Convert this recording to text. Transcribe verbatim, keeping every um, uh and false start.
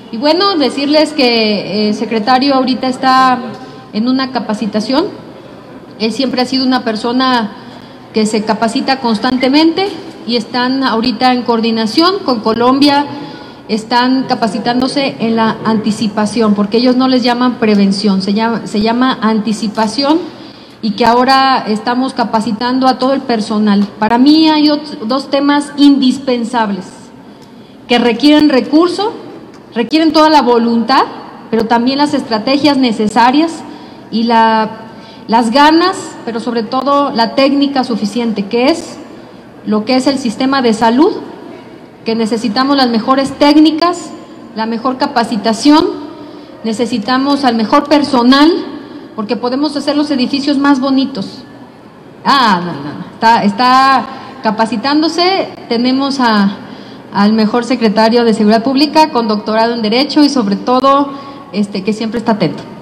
Y bueno, decirles que el secretario ahorita está en una capacitación. Él siempre ha sido una persona que se capacita constantemente y están ahorita en coordinación con Colombia, están capacitándose en la anticipación, porque ellos no les llaman prevención, se llama, se llama anticipación, y que ahora estamos capacitando a todo el personal. Para mí hay dos temas indispensables que requieren recurso, requieren toda la voluntad, pero también las estrategias necesarias y la, las ganas, pero sobre todo la técnica suficiente, que es lo que es el sistema de salud, que necesitamos las mejores técnicas, la mejor capacitación, necesitamos al mejor personal, porque podemos hacer los edificios más bonitos. Ah, no, no, está, está capacitándose, tenemos a, al mejor secretario de Seguridad Pública con doctorado en Derecho y sobre todo este, que siempre está atento.